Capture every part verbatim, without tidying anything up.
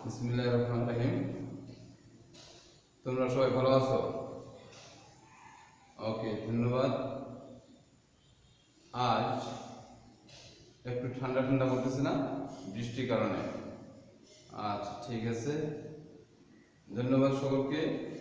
বিসমিল্লাহির রহমানির রহিম। তোমরা সবাই ভালো আছো? ওকে, ধন্যবাদ। আজ একটু ঠান্ডা ঠান্ডা করতেছে না, বৃষ্টির কারণে? আচ্ছা, ঠিক আছে। ধন্যবাদ সকলকে।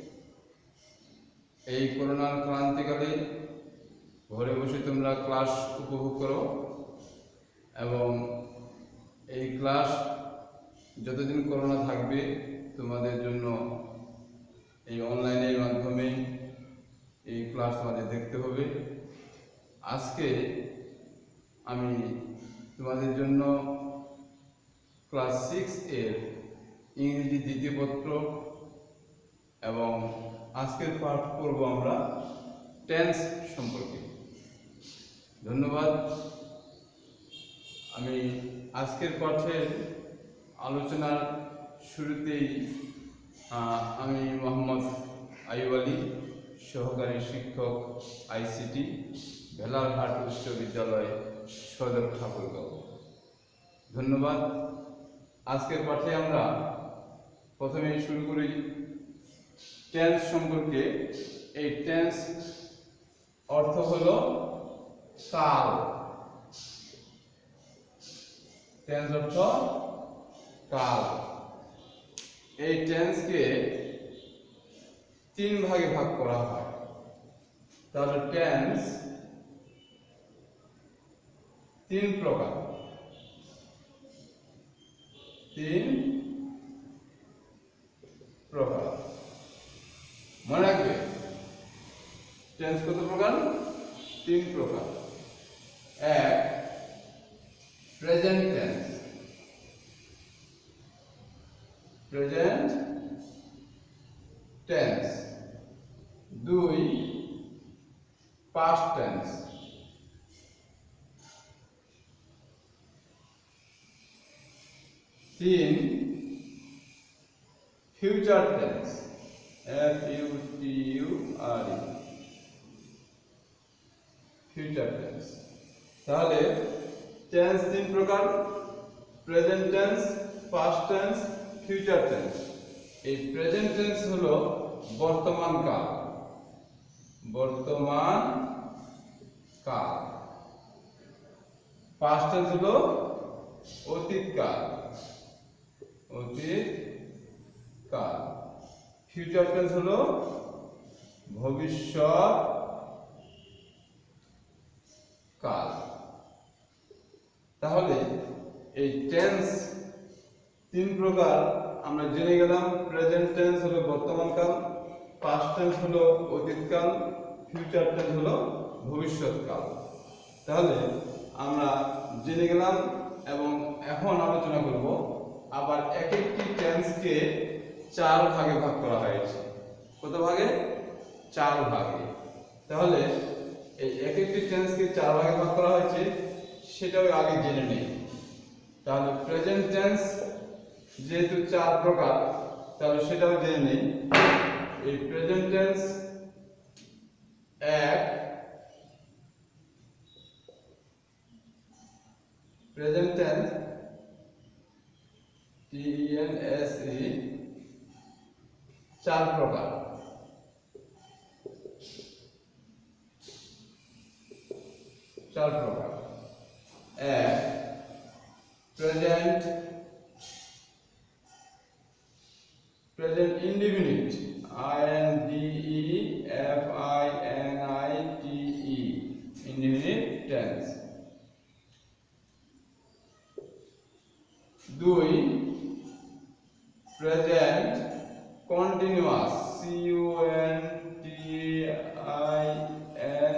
এই করোনার ক্রান্তিকালে ঘরে বসে তোমরা ক্লাস উপভোগ করো এবং এই ক্লাস যতদিন করোনা থাকবে তোমাদের জন্য এই অনলাইনের মাধ্যমে এই ক্লাস তোমাদের দেখতে হবে। আজকে আমি তোমাদের জন্য ক্লাস সিক্স এর ইংরেজি দ্বিতীয় পত্র এবং আজকের পাঠ করব আমরা টেন্স সম্পর্কে। ধন্যবাদ। আমি আজকের পাঠের আলোচনার শুরুতেই আমি মোহাম্মদ আইয়ুব আলী, সহকারী শিক্ষক আইসিটি, ভেলারহাট উচ্চ বিদ্যালয়, সদর ঠাকুরগাঁও। ধন্যবাদ। আজকের পাঠে আমরা প্রথমে শুরু করি টেন্স সম্পর্কে। এই টেন্স অর্থ হলো কাল। টেন্স অর্থ কাল। এই টেন্সকে তিন ভাগে ভাগ করা হয়। তাহলে টেন্স তিন প্রকার। তিন প্রকার মনে রাখবে। টেন্স কত প্রকার? তিন প্রকার। এক, প্রেজেন্ট টেন্স। Present tense. দুই, পাস্ট টেন্স। তিন, future tense. F U T U R E, future tense. তাহলে টেন্স তিন প্রকার: present tense, past tense, future tense. এই প্রেজেন্ট টেন্স হলো বর্তমান কাল। বর্তমান কাল। পাস্ট টেন্স হলো অতীত কাল। অতীত কাল। ফিউচার টেন্স হলো ভবিষ্যৎ কাল। তাহলে এই টেন্স তিন প্রকার আমরা জেনে গেলাম। প্রেজেন্ট টেন্স হলো বর্তমান কাল, পাস্ট টেন্স হলো অতীত কাল, ফিউচার টেন্স হলো ভবিষ্যৎ কাল। তাহলে আমরা জেনে গেলাম এবং এখন আলোচনা করব আবার এক একটি টেন্সকে চার ভাগে ভাগ করা হয়েছে। কত ভাগে? চার ভাগে। তাহলে এই এক একটি টেন্সকে চার ভাগে ভাগ করা হয়েছে, সেটাও আগে জেনে নেই। তাহলে প্রেজেন্ট টেন্স যেহেতু চার প্রকার, তাহলে সেটাও জেনে নেই। এই প্রেজেন্ট টেন্স এক, present tense T N S E চার প্রকার। চার প্রকার। এক, present present indefinite, I N D E F I N I T E, indefinite tense. দুই, present continuous, C U N T I N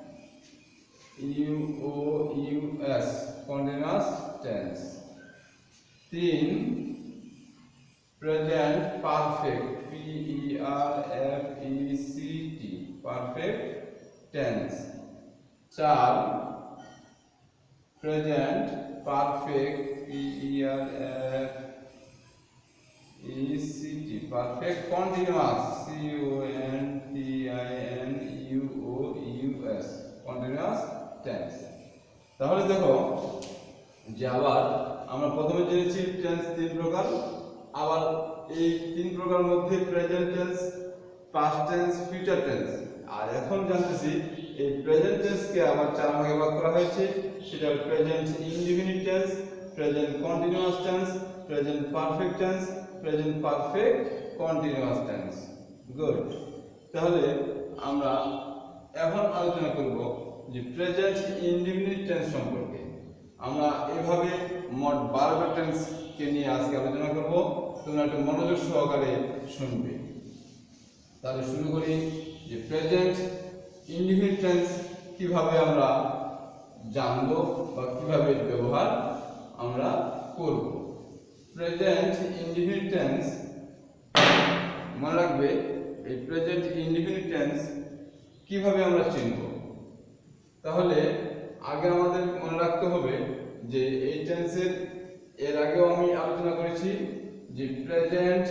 U O U S, continuous tense. তিন, present perfect, P E R F E C T, perfect tense. চার, present perfect, P E R F E C T, perfect continuous, C U N T I N U O U S, continuous tense. তাহলে দেখো যে আবার আমরা প্রথমে জেনেছি tense তিন প্রকার: আবার এই তিন প্রকার মধ্যে present tense, past tense, future tense. আর এখন জানতেছি এই প্রেজেন্ট টেন্সকে আবার চার ভাগে ভাগ করা হয়েছে, সেটা present indefinite tense, present continuous tense, present perfect tense, present perfect continuous tense. Good. তাহলে আমরা এখন আলোচনা করব যে প্রেজেন্ট ইনডিফিনিট টেন্স সম্পর্কে। আমরা এভাবে মোট বারোটা টেন্সকে নিয়ে আজকে আলোচনা করব, তোমরা একটু মনোযোগ সহকারে শুনবে। তাহলে শুরু করি যে প্রেজেন্ট ইনডিফিনিট টেন্স কিভাবে আমরা জানবো বা কিভাবে ব্যবহার আমরা করব। প্রেজেন্ট ইনডিফিনিট টেন্স মনে রাখবে, এই প্রেজেন্ট ইনডিফিনিট টেন্স কিভাবে আমরা চিনব। তাহলে আগে আমাদের মনে রাখতে হবে যে এই টেন্সের এর আগেও আমি আলোচনা করেছি যে প্রেজেন্ট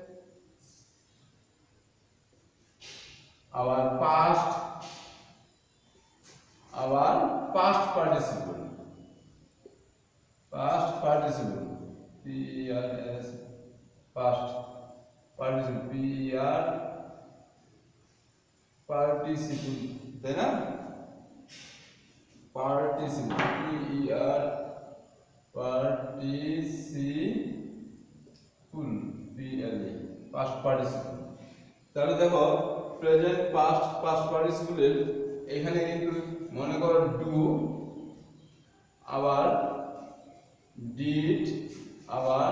আবার পাস্ট আবার past participle, past participle P R S, past participle P R participle, তাই না? Participle P R participle P L E, past participle. তাহলে দেখো প্রেজেন্ট, পাস্ট, পাস্ট পার্টিসিপলের এখানে কিন্তু মনে করো ডু, আবার ডিড, আবার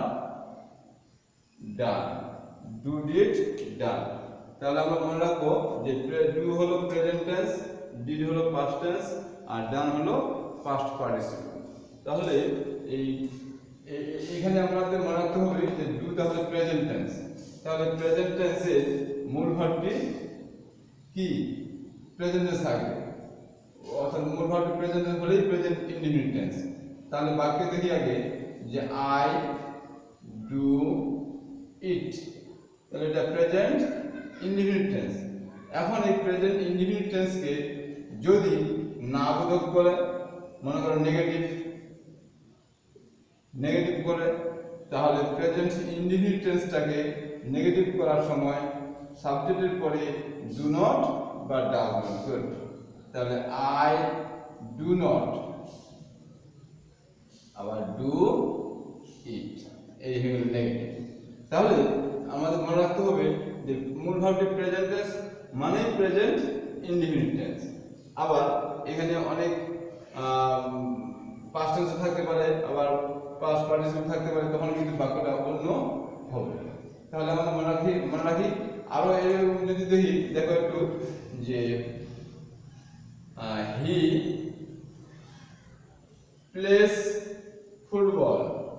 ডান, ডু ডিড ডান। তাহলে আমরা মনে রাখবো যে ডু হলো প্রেজেন্ট টেন্স, ডিড হলো পাস্ট টেন্স, আর ডান হলো পাস্ট পার্টিসিপল। তাহলে এই এখানে আমাদের মনে রাখতে হবে যে ডু তাহলে প্রেজেন্ট টেন্স। তাহলে প্রেজেন্ট টেন্সের মূল ভার্বটি কি? প্রেজেন্ট টেন্স থাকবে, অর্থাৎ মূল ভার্বটি প্রেজেন্ট টেন্স হলেই প্রেজেন্ট ইনডিফিনিট টেন্স। তাহলে বাক্য দেখি আগে যে আই ডু ইট, তাহলে এটা প্রেজেন্ট ইনডিফিনিট টেন্স। এখন এই প্রেজেন্ট ইনডিফিনিট টেন্সকে যদি না বোধক করে, মনে করো নেগেটিভ নেগেটিভ করে, তাহলে প্রেজেন্ট ইনডিফিনিট টেন্সটাকে নেগেটিভ করার সময় সাবজেক্টের পরে ডু নট বা ডাজ নট করবে। তাহলে আই ডু নট, আবার ডু ইট, এই হলো নেগেটিভ। তাহলে আমাদের মনে রাখতে হবে যে মূল ভার্বটি প্রেজেন্ট টেন্স মানে প্রেজেন্ট ইনডিফিনিট টেন্স। আবার এখানে অনেক পাস্ট টেন্স থাকতে পারে, আবার পাস্ট পার্টিসিপল থাকতে পারে, তখন কিন্তু বাক্যটা অন্য হবে। তাহলে আমাদের মনে রাখি মনে রাখি আরো এরকম যদি দেখি, দেখো একটু যে he plays football,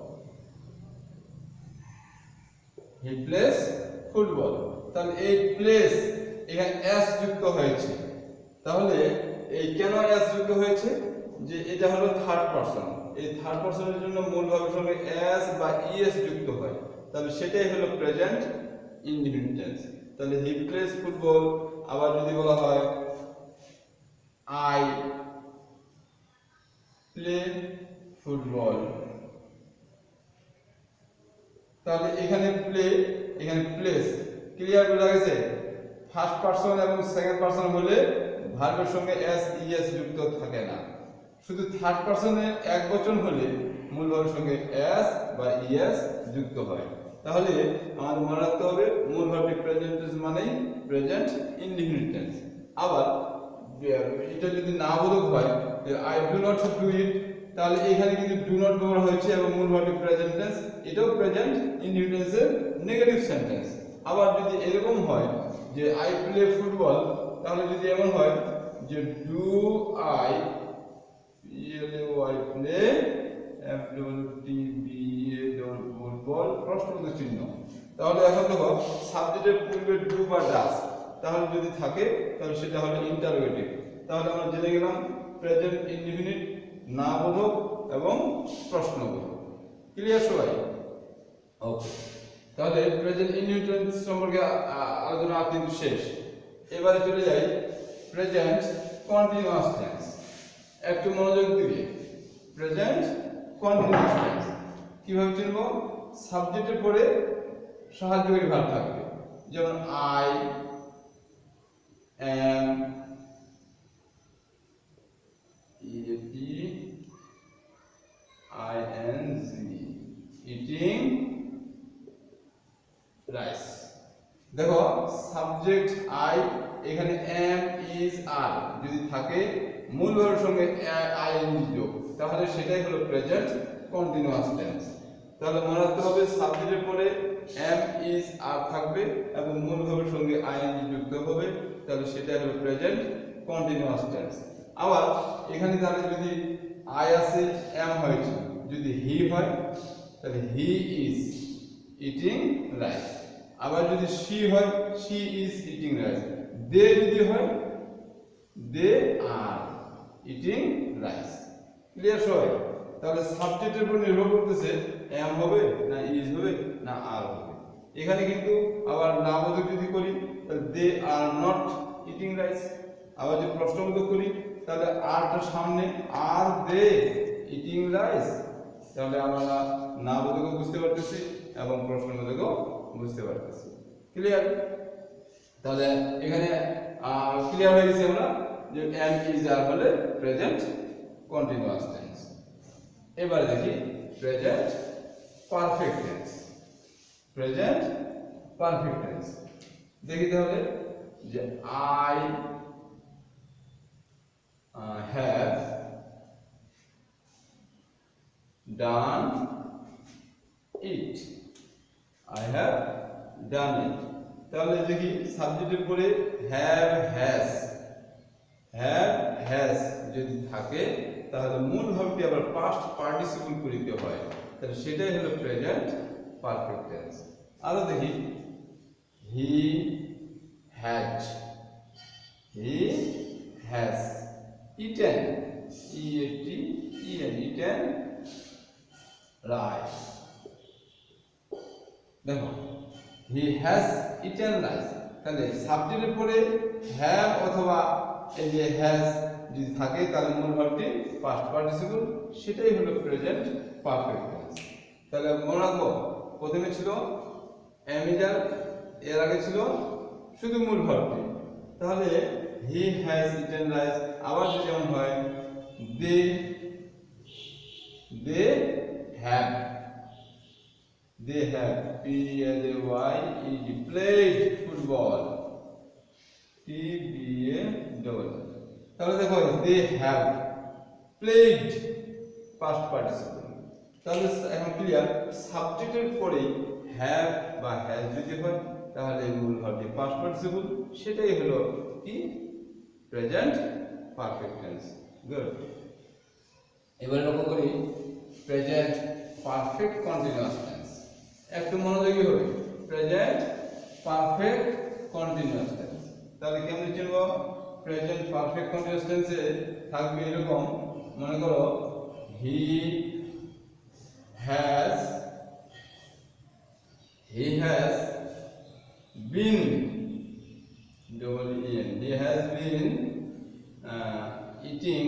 he plays football. তাহলে এই প্লেস এখানে এস যুক্ত হয়েছে। তাহলে এই কেন এস যুক্ত হয়েছে? যে এটা হলো থার্ড পারসন, এই থার্ড পারসনের জন্য মূল ভার্বের সঙ্গে এস বা ইএস যুক্ত হয়। তাহলে সেটাই হলো প্রেজেন্ট ইনডিফিনিট টেন্স। তাহলে হি প্লেস ফুটবল। আবার যদি বলা হয় আই প্লে ফুটবল, তাহলে এখানে প্লে, এখানে প্লেস, ক্লিয়ার বোঝা গেছে? ফার্স্ট পারসন এবং সেকেন্ড পারসন হলে ভার্বের সঙ্গে এস ইএস যুক্ত থাকে না। শুধু থার্ড পারসনের এক বচন হলে মূল ভার্বের সঙ্গে এস বা ইএস যুক্ত হয়। তাহলে আমাদের মনে রাখতে হবে মূল ভার্বটি প্রেজেন্ট টেন্স মানেই প্রেজেন্ট ইনডিফিনিট টেন্স। আবার এটা যদি না বোধক হয়, I do not do it, তাহলে এখানে কিন্তু ডু নট ব্যবহার হয়েছে এবং মূল ভার্বটি প্রেজেন্ট টেন্স, এটাও প্রেজেন্ট ইনডিফিনিট টেন্সের নেগেটিভ সেন্টেন্স। আবার যদি এরকম হয় যে আই প্লে ফুটবল, তাহলে যদি এমন হয় যে do I I play football প্রশ্নবোধক চিহ্ন, তাহলে এখন দেখো সাবজেক্টের পূর্বে ডু বা ডাজ, তাহলে যদি থাকে তাহলে সেটা হলো ইন্টারোগেটিভ। তাহলে আমরা জেনে গেলাম প্রেজেন্ট ইনডিফিনিট, না বোধক এবং প্রশ্নবোধক। ক্লিয়ার সবাই? ওকে, তাহলে প্রেজেন্ট ইনডিফিনিট টেন্স সম্পর্কে আলোচনা কিন্তু শেষ। এবারে চলে যাই প্রেজেন্ট কন্টিনিউয়াস টেন্স। একটু মনোযোগ দিবে। প্রেজেন্ট কন্টিনিউয়াস টেন্স কিভাবে চিনব? সাবজেক্টের পরে সাহায্যকারী ভার্ব থাকবে, যেমন I am E T I N G eating rice. দেখো সাবজেক্ট আই, এখানে এম ইজ আর যদি থাকে মূল ভার্বের সঙ্গে আইএনজি যোগ, তাহলে সেটাই হলো প্রেজেন্ট কন্টিনিউয়াস টেন্স। তাহলে মনে রাখতে হবে সাবজেক্টের পরে এম ইজ আর থাকবে এবং মূল ভার্বের সঙ্গে আইএনজি যুক্ত হবে, তাহলে সেটাই হলো প্রেজেন্ট কন্টিনিউয়াস টেন্স। আবার এখানে তাহলে যদি আই আছে এম হয়েছে, যদি হি হয় তাহলে হি ইজ ইটিং রাইস। আবার যদি শি হয় she is eating rice. They যদি হয় they are eating rice. Clear সবাই? তাহলে সাবজেক্টের উপর নির্ভর করতেছে এম হবে না ইজ হবে না আর হবে। এখানে কিন্তু আবার নামবোধক যদি করি তাহলে they are not eating rice. আবার যদি প্রশ্নবোধক করি তাহলে আরটা সামনে, আর দে ইটিং রাইস, তাহলে আমরা নামবোধকও বুঝতে পারতেছি এবং প্রশ্নবোধকও বুঝতে পারতেছি। ক্লিয়ার? তাহলে এখানে ক্লিয়ার হয়ে গেছে আমরা যে এম ইজ আর হলে প্রেজেন্ট কন্টিনিউয়াস টেন্স। এবারে দেখি present perfect tense. Present perfect tense দেখি তাহলে যে I have done it. I have done it. তাহলে দেখি সাবজেক্টের পরে হ্যাভ হ্যাজ, হ্যাভ হ্যাজ যদি থাকে তাহলে মূল ভার্বটি আবার পাস্ট পার্টিসিপল করিতে হয়, তাহলে সেটাই হলো প্রেজেন্ট পারফেক্ট টেন্স। আরো দেখি he has, he has eaten, E A T E N eaten rice. দেখো হি হ্যাজ ইটেন রাইস, তাহলে সাবজেক্টের পরে হ্যাভ অথবা এই যে হ্যাজ যদি থাকে তাহলে মূল ভার্বটি পাস্ট পার্টিসিপল, সেটাই হলো প্রেজেন্ট পারফেক্ট টেন্স। তাহলে মনে রাখবো প্রথমে ছিল এমিজার, এর আগে ছিল শুধু মূল ভার্বটি। তাহলে হি হ্যাজ ইটেন রাইস। আবার যদি যেমন হয় they they have, they have P L A Y E D played football, T B A double। তাহলে দেখো they have played past participle। তাহলে এখন ক্লিয়ার, সাবজেক্টের পরে have বা has যদি হয় তাহলে মূল ভার্বটি past participle, সেটাই হলো কি প্রেজেন্ট পারফেক্ট টেন্স। গুড। এবারে লক্ষ্য করি প্রেজেন্ট পারফেক্ট কন্টিনিউয়াস টেন্স। একটু মনোযোগী হবে, প্রেজেন্ট পারফেক্ট কন্টিনিউয়াস টেন্স। তাহলে কেমন চিনব? প্রেজেন্ট পারফেক্ট কন্টিনিউয়াস টেন্সে থাকবে এরকম, মনে করো he has, he has been, double E N, he has been eating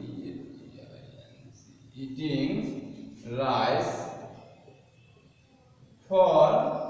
eating rice for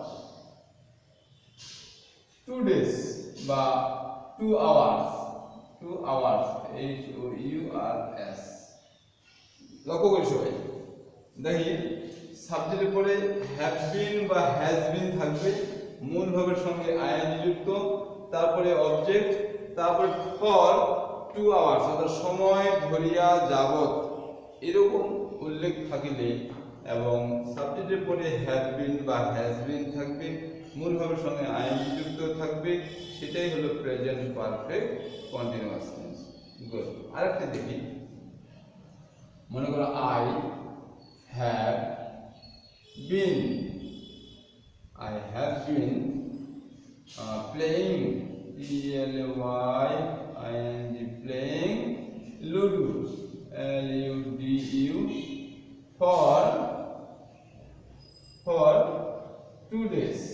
two days বা two hours, two hours, H O U R S। লক্ষ্য করি সবাই, দেখি সাবজেক্টের পরে হ্যাভ বিন বা হ্যাজ বিন থাকবে, মূল ভাবের সঙ্গে আইএনজি যুক্ত, তারপরে অবজেক্ট, তারপরে ফর টু আওয়ার্স অর্থাৎ সময় ধরিয়া যাবত এরকম উল্লেখ থাকিলে এবং সাবজেক্টের পরে হ্যাভ বিন বা হ্যাজ বিন থাকবে, মূল ভাবের সঙ্গে আইএনজি যুক্ত থাকবে, সেটাই হলো present perfect continuous tense. Good. আরেকটা দেখি, মনে করো I have been, I have been playing, P L A Y I N G playing ludo, L U D U for for two days,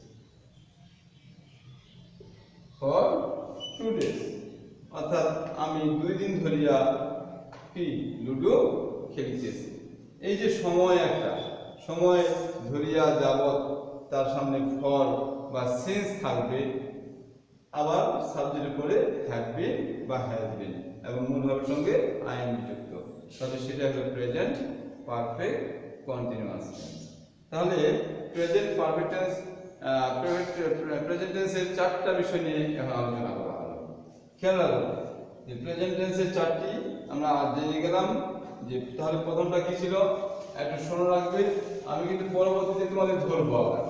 for two days অর্থাৎ আমি দুই দিন ধরিয়া কি লুডো খেলিতেছি। এই যে সময়, একটা সময় ধরিয়া যাবত, তার সামনে ফর বা সিন্স থাকবে, আবার সাবজেক্টের পরে হ্যাভ বিন বা হ্যাজ বিন এবং মূল ভাবের সঙ্গে আইএনজি যুক্ত, তাহলে সেটা হলো প্রেজেন্ট পারফেক্ট কন্টিনিউয়াস টেন্স। তাহলে প্রেজেন্ট পারফেক্ট টেন্স প্রেজেন্ট টেন্সের চারটা বিষয় নিয়ে এখন আলোচনা করা হলো। খেয়াল রাখো যে প্রেজেন্ট টেন্সের চারটি আমরা জেনে গেলাম। যে তাহলে প্রথমটা কি ছিল, একটু শোনা রাখবে, আমি কিন্তু পরবর্তীতে তোমাদের ধরবো, আবার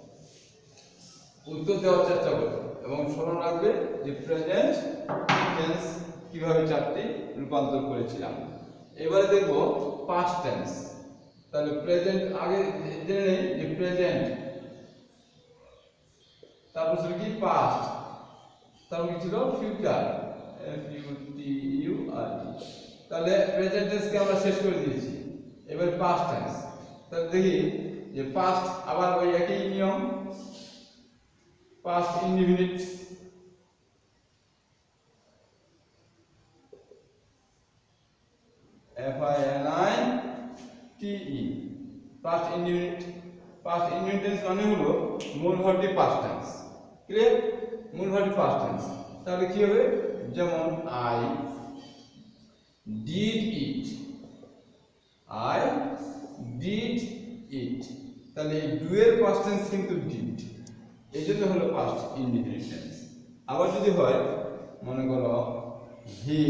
উত্তর দেওয়ার চেষ্টা করবো এবং স্মরণ রাখবে যে প্রেজেন্ট টেন্স কিভাবে চারটি রূপান্তর করেছিলাম। এবারে দেখব পাস্ট টেন্স। তাহলে প্রেজেন্ট আগে জেনে নেই যে প্রেজেন্ট, তারপর ছিল কি পাস্ট, তারপর কি ছিল future, F U T U R E. তাহলে প্রেজেন্ট টেন্সকে আমরা শেষ করে দিয়েছি, এবার পাস্ট টেন্স। তাহলে দেখি যে পাস্ট আবার ওই একই নিয়ম, past indefinite, F I N I T E, past indefinite। past indefinite tense মানে হলো মূল ভার্বটি past tense, ক্লিয়ার? মূল ভার্বটি past tense। তাহলে কি হবে, যেমন I did it, I did it, তাহলে এই ডু এর past tense কিন্তু did, এই জন্য হলো পাস্ট ইনডিফিনিট টেন্স। আবার যদি হয়, মনে করো হি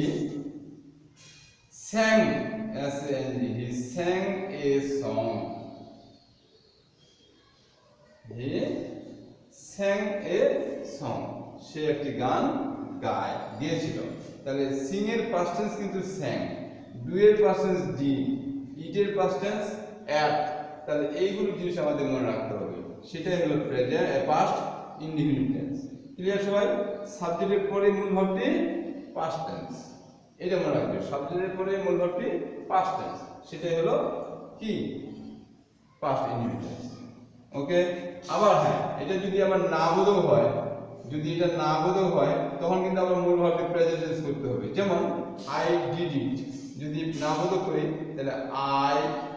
sang, S A N G, he sang a song, he sang a song, সে একটি গান গায় গিয়েছিল। তাহলে সিং এর পাস্ট টেন্স কিন্তু sang, ডু এর পাস্ট টেন্স did, ইট এর পাস্ট টেন্স at। তাহলে এইগুলো জিনিস আমাদের মনে রাখতে হবে, সেটাই হলো present past indefinite tense. Clear সবাই? সাবজেক্টের পরে মূল ভাবটি পাস্ট টেন্স, এটা মনে রাখবে, সাবজেক্টের পরে মূল ভাবটি পাস্ট টেন্স, সেটাই হলো কি পাস্ট ইনডিফিনিট টেন্স। ওকে। আবার হ্যাঁ, এটা যদি আবার না বোধক হয়, যদি এটা না বোধক হয় তখন কিন্তু আবার মূল ভাবটি প্রেজেন্ট টেন্স করতে হবে। যেমন আই ডিড ইট, যদি না বোধক করি তাহলে I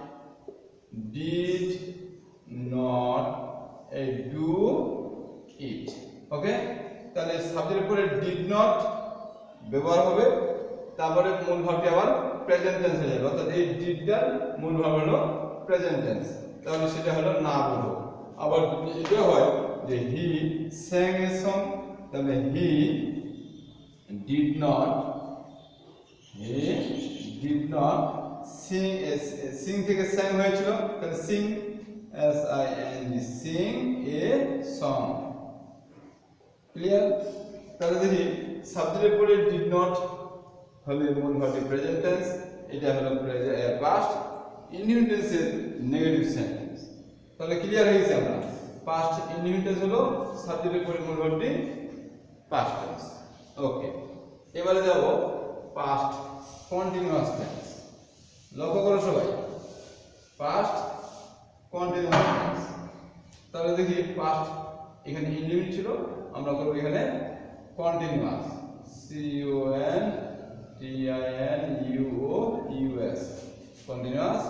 did not do it, okay. তাহলে সাবজেক্টের পরে did not ব্যবহার হবে, তারপরে মূল ভাবটি আবার প্রেজেন্ট টেন্স হয়ে যাবে, অর্থাৎ এই did টার মূল ভাব হলো প্রেজেন্ট টেন্স, তাহলে সেটা হলো না বোধক। আবার যদি এটা হয় যে he sang a song, তাহলে he did not he did not sing, sing থেকে sang হয়েছিল, তাহলে sing, S I N G, sing a song, clear? তাহলে দেখি সাবজেক্টের পরে did not হলে মূল ভাবটি প্রেজেন্ট টেন্স, এটা হলো পাস্ট ইনডিফিনিট টেন্সের নেগেটিভ সেন্টেন্স। তাহলে ক্লিয়ার হয়ে গেছে, আমরা পাস্ট ইনডিফিনিট টেন্স হলো সাবজেক্টের পরে মূল ভাবটি পাস্ট টেন্স। ওকে, এবারে যাব পাস্ট কন্টিনিউয়াস টেন্স। লক্ষ্য করো সবাই, পাস্ট কন্টিনিউয়াস টেন্স। তাহলে দেখি পাস্ট এখানে ইনডিফিনিট ছিল, আমরা করব এখানে continuous, C O N T I N U O U S, continuous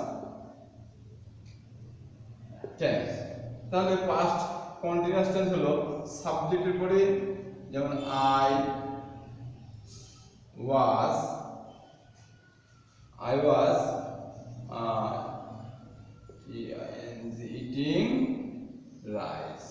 tense. তাহলে পাস্ট কন্টিনিউয়াস টেন্স হলো সাবজেক্টের পরে, যেমন I was, I was uh, eating rice,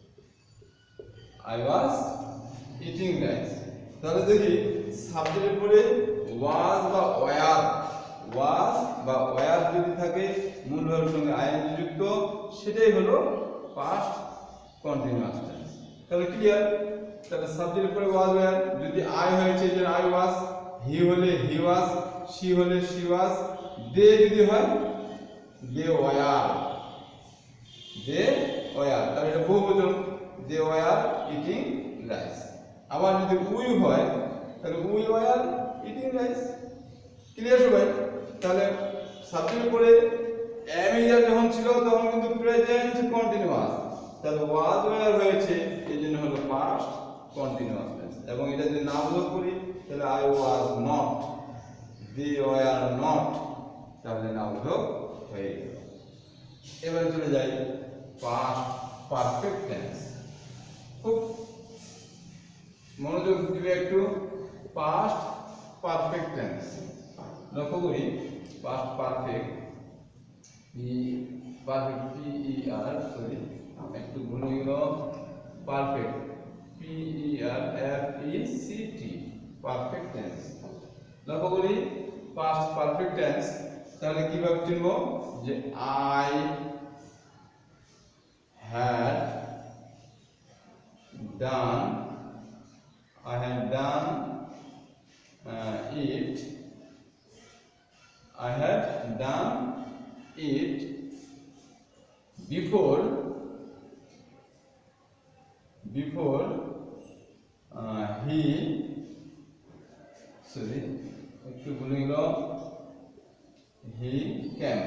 I was eating rice। তাহলে দেখি সাবজেক্টের পরে was বা were, was বা were যদি থাকে মূল ভাবের সঙ্গে আইএনজি যুক্ত, সেটাই হলো পাস্ট কন্টিনিউয়াস টেন্স। তাহলে ক্লিয়ার? তাহলে সাবজেক্টের পরে was were, যদি I হয়েছে যে I was, he হলে he was, she হলে she was, they যদি হয় they were, they were, তাহলে এটা বহুবচন, they were eating rice। আবার যদি we হয় তাহলে we were eating rice। Clear সবাই? তাহলে সাবজেক্টের পরে am is যখন ছিল তখন কিন্তু প্রেজেন্ট কন্টিনিউয়াস, তাহলে was were হয়েছে, এই জন্য হলো পাস্ট কন্টিনিউয়াস টেন্স। এবং এটা যদি না বোধ করি তাহলে I was not, they were not, তাহলে না বোধক হয়ে গেল। এবারে চলে যাই পাস্ট পারফেক্ট টেন্স। খুব মনোযোগ দিবে একটু। পাস্ট পারফেক্ট টেন্স লক্ষ্য করি। Past perfect P perfect P E R sorry একটু ভুলে গেল perfect P E R F E C T perfect tense লক্ষ্য করি। পাস্ট পারফেক্ট টেন্স তাহলে কিভাবে চিনব যে I had done I had done uh, it I had done it before before uh, he sorry একটু ভুলে গেল he came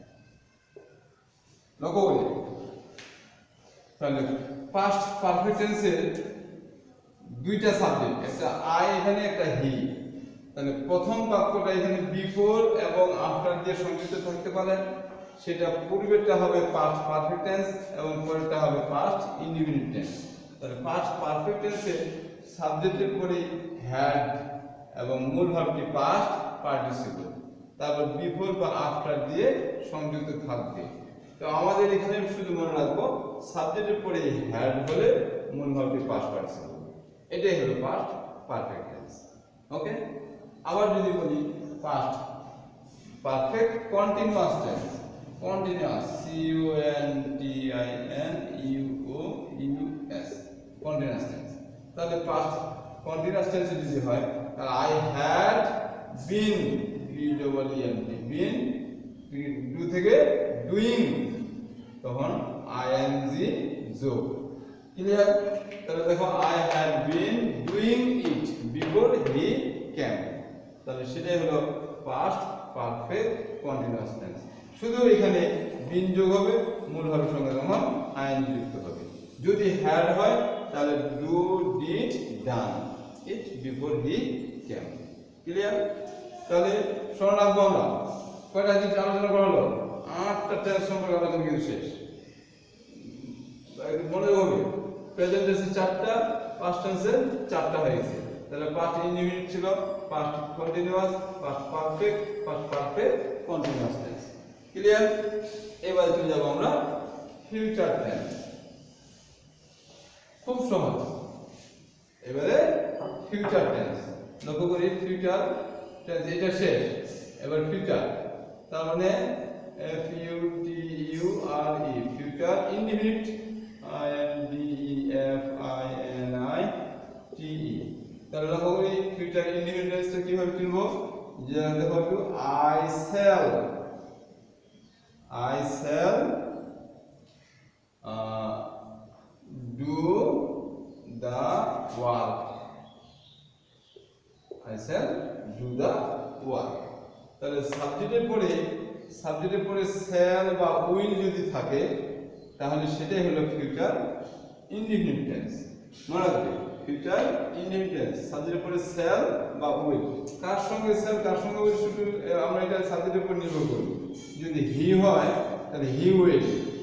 লক্ষ্য করি। তাহলে পাস্ট পারফেক্ট টেন্সের দুইটা সাবজেক্ট, একটা আই এখানে একটা হি। তাহলে প্রথম বাক্যটা এখানে বিফোর এবং আফটার দিয়ে সংযুক্ত থাকতে পারে, সেটা পূর্বেরটা হবে পাস্ট পারফেক্ট টেন্স এবং পরেরটা হবে পাস্ট ইনডিফিনিট টেন্স। তাহলে পাস্ট পারফেক্ট টেন্সে সাবজেক্টের পরে হ্যাড এবং মূল ভার্বটি পাস্ট পার্টিসিপল, তারপর বিফোর বা আফটার দিয়ে সংযুক্ত থাকবে। তো আমাদের এখানে শুধু মনে রাখবো সাবজেক্টের পরে হ্যাড হলে মূল ভার্বটি পাস্ট পার্টিসিপল, এটাই হলো পাস্ট পারফেক্ট টেন্স। ওকে, আবার যদি বলি past perfect continuous tense, continuous C U N T I N U O U S continuous tense. তাহলে পাস্ট কন্টিনিউয়াস টেন্স যদি হয় তাহলে I had been B double E N T been do থেকে doing, তখন I N G যোগ। Clear? তাহলে দেখো I had been doing it before he came, তাহলে সেটাই হলো পাস্ট পারফেক্ট কন্টিনিউয়াস টেন্স। শুধু এখানে বিন যোগ হবে, মূল ভার্বের সঙ্গে তখন আইএনজি যুক্ত হবে। যদি হ্যাড হয় তাহলে do did done it before he came. Clear? তাহলে শোনা রাখবো আমরা কয়টা জিনিস আলোচনা করা হলো, আটটা টেন্স সম্পর্কে আলোচনা কিন্তু শেষ। মনে হবে প্রেজেন্ট টেন্সে চারটা, পাস্ট টেন্সে চারটা হয়ে গেছে। তাহলে পাস্ট ইনডিফিনিট ছিল, past continuous, past perfect, past perfect continuous tense. Clear? এবারে চলে যাব আমরা ফিউচার টেন্স। খুব সহজ। এবারে ফিউচার টেন্স লক্ষ্য করি। ফিউচার টেন্স এটা শেষ, এবার ফিউচার তার মানে F U T U R E future indefinite I N D E F I N I T E. তাহলে লক্ষ্য করি ফিউচার ইনডিফিনিট টেন্সটা কিভাবে চিনবো, যে দেখো একটু I shall I shall do the work I shall do the work। তাহলে সাবজেক্টের পরে সাবজেক্টের পরে shall বা will যদি থাকে তাহলে সেটাই হলো ফিউচার ইনডিফিনিট টেন্স। মনে রাখবে ফিউচার ইনডিফিনিট টেন্স সাবজেক্টের পরে shall বা will। কার সঙ্গে shall কার সঙ্গে will শুধু আমরা এটা সাবজেক্টের উপর নির্ভর করব। যদি হি হয় তাহলে হি will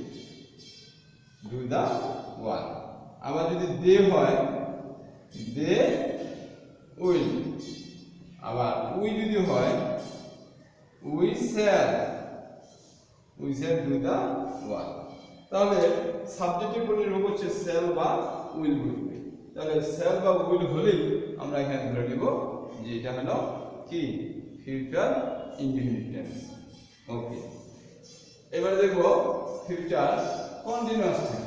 do the work। আবার যদি দে হয় দে will। আবার উই যদি হয় we shall we shall do the work. তাহলে সাবজেক্টের উপর নির্ভর করছে শ্যাল বা উইল বলবে। তাহলে শ্যাল বা উইল হলেই আমরা এখানে ধরে নেব যে এটা হলো কি ফিউচার ইনডিফিনিট টেন্স। ওকে, এবারে দেখব ফিউচার কন্টিনিউয়াস টেন্স।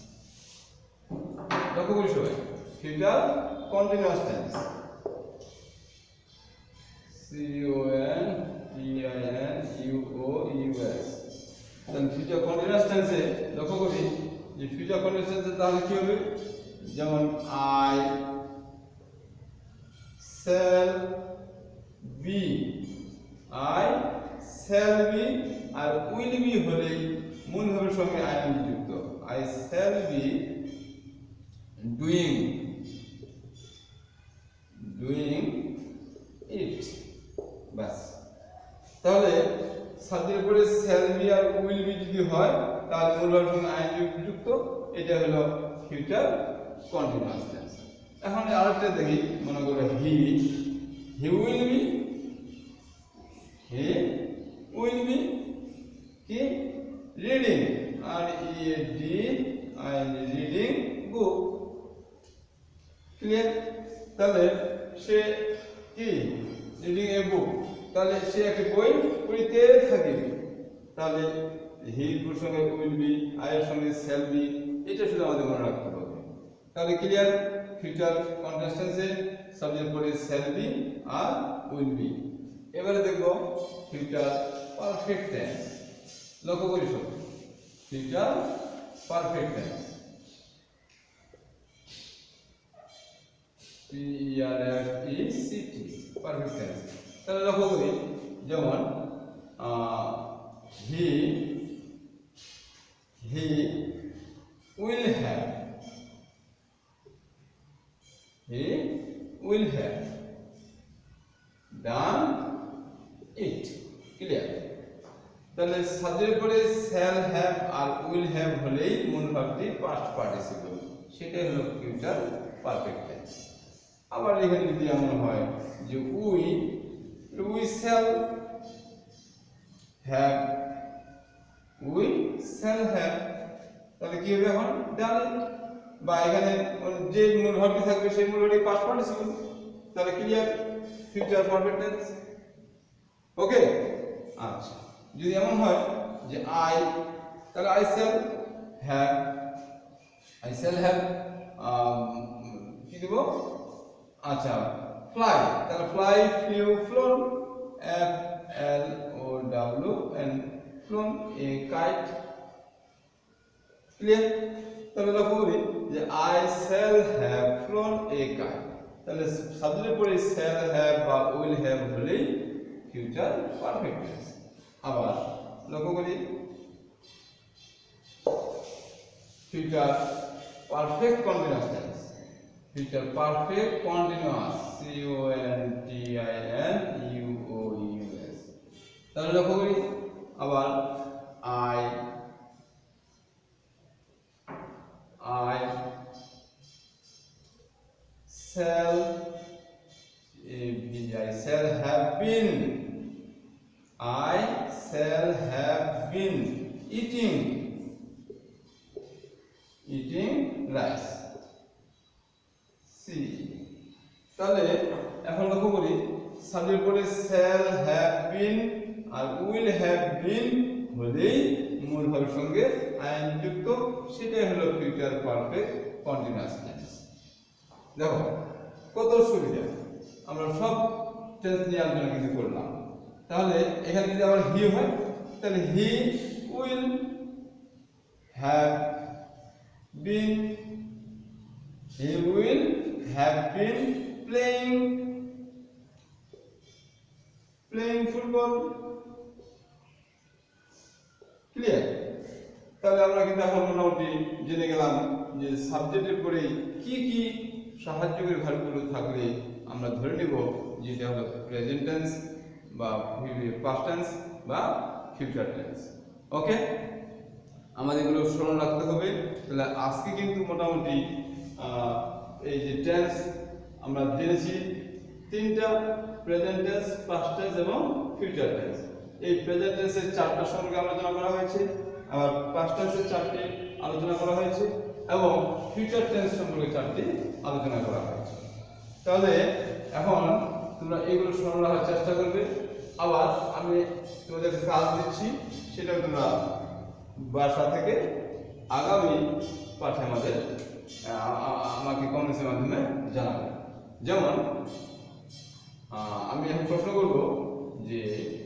লক্ষ্য করি সবাই future continuous tense C O N T I N U O U S. তাহলে ফিউচার কন্টিনিউয়াস টেন্সে লক্ষ্য করি যে ফিউচার কন্টিনিউয়াস টেন্সে তাহলে কি হবে, যেমন I shall be I shall be আর উইল বি হলেই মূল ভাবের সঙ্গে আইএনজি যুক্ত। I shall be doing doing it, বাস। তাহলে সাবজেক্টের পরে শ্যাল বি আর উইল বি যদি হয় তাহলে মূল ভাবের সঙ্গে আইএনজি যুক্ত, এটা হলো ফিউচার কন্টিনিউয়াস টেন্স। এখন আরেকটা দেখি, মনে করো he he will be he will be কি reading, R E D I reading book. Clear? তাহলে সে কি রিডিং এ বুক, তাহলে সে একটি বই পড়িতে থাকিবে। তাহলে হির সঙ্গে উইল বি, আয়ের সঙ্গে শ্যাল বি, এটা শুধু আমাদের মনে রাখতে হবে। তাহলে ক্লিয়ার? ফিউচার কন্টিনিউয়াস টেন্সে সাবজেক্ট পড়ে শ্যাল বি আর উইল বি। এবারে দেখব ফিউচার পারফেক্ট টেন্স। লক্ষ্য করি সব, future perfect tense, P R F E C T, perfect tense. তাহলে লক্ষ্য করি, যেমন he he will have, he will have done it. Clear? তাহলে সাবজেক্ট পরে শ্যাল হ্যাভ আর উইল হ্যাভ হলেই মূল ভাবটি পাস্ট পার্টিসিপল, সেটাই হলো ফিউচার পারফেক্ট টেন্স। আবার এখানে যদি এমন হয় যে we we shall have, we shall have, তাহলে কি হবে এখন ডান ইট, বা এখানে যে মূল ভাবটি থাকবে সেই মূল ভাবটি পাস্ট পার্টিসিপল। তাহলে clear? Future perfect tense. Okay? আচ্ছা, যদি এমন হয় যে আই, তাহলে I shall have, I shall have কি দেব? আচ্ছা ফ্লাই, তাহলে fly flew flown, F L O W N, flown a kite. Clear? তাহলে লক্ষ্য করি যে I shall have flown a kite, তাহলে সাবজেক্ট পরে শ্যাল হ্যাভ বা উইল হ্যাভ হলেই ফিউচার পারফেক্ট টেন্স। আবার লক্ষ্য করি future perfect continuous tense, future perfect continuous, C O N T I N U O U S. তাহলে লক্ষ্য করি আবার I I shall I shall have been, I shall have been eating eating rice. See, তাহলে এখন লক্ষ্য করি subject পরে shall have been R will have been হলেই মূল ভাবের সঙ্গে আইন যুক্ত, সেটাই হলো ফিউচার পারফেক্ট কন্টিনিউয়াস টেন্স। দেখো কত সুবিধা, আমরা সব টেন্স নিয়ে আলোচনা কিন্তু করলাম। তাহলে এখানে যদি আবার হি হয়, তাহলে he will have been, he will have been playing playing football. Clear? তাহলে আমরা কিন্তু এখন মোটামুটি জেনে গেলাম যে সাবজেক্টের পরে কি কি সাহায্যকারী ভার্বগুলো থাকলে আমরা ধরে নেব যেটা হলো প্রেজেন্ট টেন্স বা পাস্ট টেন্স বা ফিউচার টেন্স। ওকে, আমাদের এগুলো স্মরণ রাখতে হবে। তাহলে আজকে কিন্তু মোটামুটি এই যে টেন্স আমরা জেনেছি তিনটা, প্রেজেন্ট টেন্স, পাস্ট টেন্স এবং ফিউচার টেন্স। এই প্রেজেন্ট টেন্সের চারটা সম্পর্কে আলোচনা করা হয়েছে, আবার পাস্ট টেন্সের চারটি আলোচনা করা হয়েছে এবং ফিউচার টেন্স সম্পর্কে চারটি আলোচনা করা হয়েছে। তাহলে এখন তোমরা এইগুলো স্মরণ রাখার চেষ্টা করবে। আবার আমি তোমাদের কাজ দিচ্ছি, সেটা তোমরা বাসা থেকে আগামী পাঠে আমাদের আমাকে কমেন্টসের মাধ্যমে জানাবে। যেমন আমি এখন প্রশ্ন করব যে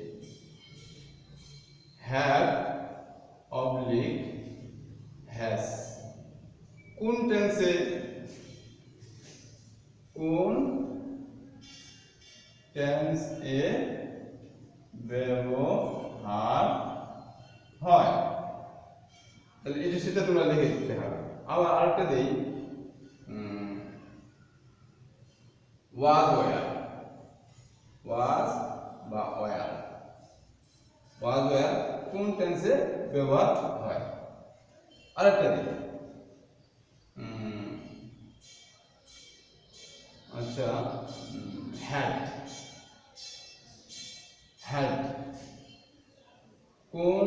হ্যাভ অবলিক হ্যাজ কোন টেন্সে কোন টেন্স এ ব্যবহার হয়, তাহলে এটা সেটা তোমরা লিখে দিতে হবে। আবার আরেকটা দেই, ওয়াজ ওয়ার, ওয়াজ বা ওয়ার, ওয়াজ ওয়ার কোন টেন্সে ব্যবহার হয়। আরেকটা দিই আচ্ছা, হ্যাড হ্যাড কোন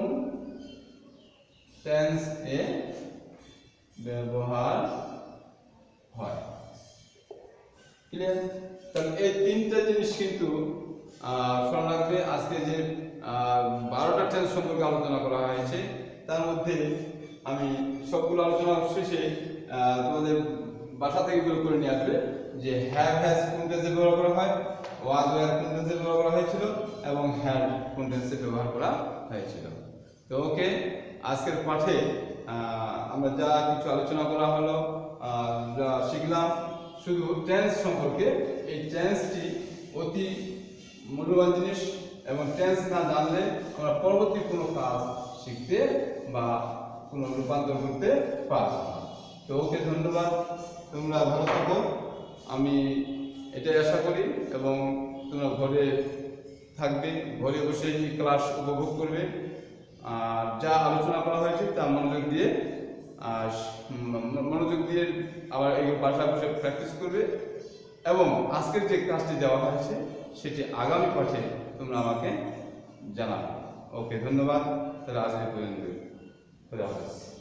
টেন্স এ ব্যবহার হয়? ক্লিয়ার? তাহলে এই তিনটা জিনিস কিন্তু শোনা রাখবে। আজকে যে বারোটা টেন্স সম্পর্কে আলোচনা করা হয়েছে তার মধ্যে আমি সবগুলো আলোচনা শেষে তোমাদের বাসা থেকে বের করে নিয়ে আসবে যে হ্যাভ হ্যাজ কোন টেন্সে ব্যবহার করা হয়, ওয়াজ ওয়্যার কোন টেন্সে ব্যবহার করা হয়েছিল এবং হ্যাড কোন টেন্সে ব্যবহার করা হয়েছিল। তো ওকে, আজকের পাঠে আমরা যা কিছু আলোচনা করা হলো, যা শিখলাম শুধু টেন্স সম্পর্কে। এই টেন্সটি অতি মূল্যবান জিনিস এবং টেন্স না জানলে আমরা পরবর্তী কোনো কাজ শিখতে বা কোনো রূপান্তর করতে পারব না। তো ওকে, ধন্যবাদ, তোমরা ভালো থাকো, আমি এটাই আশা করি। এবং তোমরা ঘরে থাকবে, ঘরে বসে এই ক্লাস উপভোগ করবে, আর যা আলোচনা করা হয়েছে তা মনোযোগ দিয়ে আর মনোযোগ দিয়ে আবার এই বাসায় বসে প্র্যাকটিস করবে এবং আজকের যে কাজটি দেওয়া হয়েছে সেটি আগামী পাঠে তোমরা আমাকে জানাবে। ওকে, ধন্যবাদ। তাহলে আজ এই পর্যন্ত। খোদা হাফেজ।